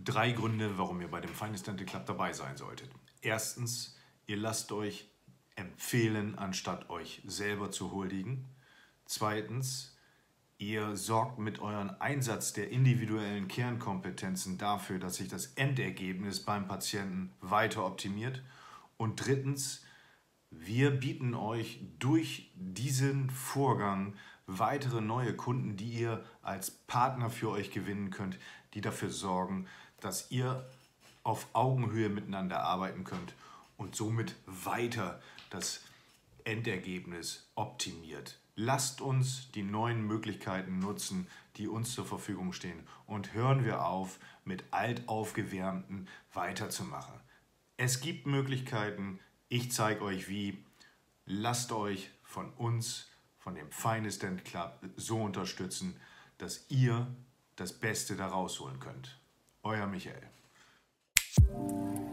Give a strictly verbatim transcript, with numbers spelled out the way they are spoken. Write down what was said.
drei Gründe, warum ihr bei dem Finest Dental Club dabei sein solltet. Erstens, ihr lasst euch empfehlen, anstatt euch selber zu huldigen. Zweitens, ihr sorgt mit eurem Einsatz der individuellen Kernkompetenzen dafür, dass sich das Endergebnis beim Patienten weiter optimiert. Und drittens, wir bieten euch durch diesen Vorgang weitere neue Kunden, die ihr als Partner für euch gewinnen könnt, die dafür sorgen, dass ihr auf Augenhöhe miteinander arbeiten könnt und somit weiter das Endergebnis optimiert. Lasst uns die neuen Möglichkeiten nutzen, die uns zur Verfügung stehen, und hören wir auf, mit Altaufgewärmten weiterzumachen. Es gibt Möglichkeiten, ich zeige euch wie. Lasst euch von uns, von dem Finest Dental Club so unterstützen, dass ihr das Beste da rausholen könnt. Euer Michael.